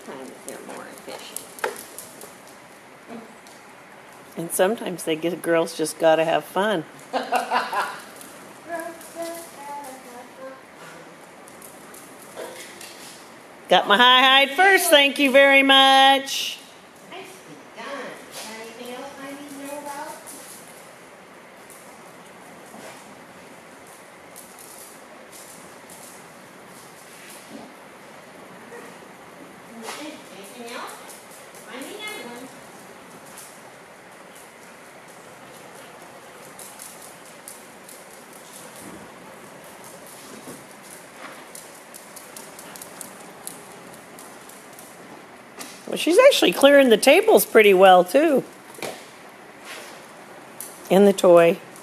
sometimes they're more efficient. And sometimes they get girls just gotta have fun. Got my high first, thank you very much. Nicely done. Anything else I need to know about? Anything else? I need another one. Well, she's actually clearing the tables pretty well, too. And the toy.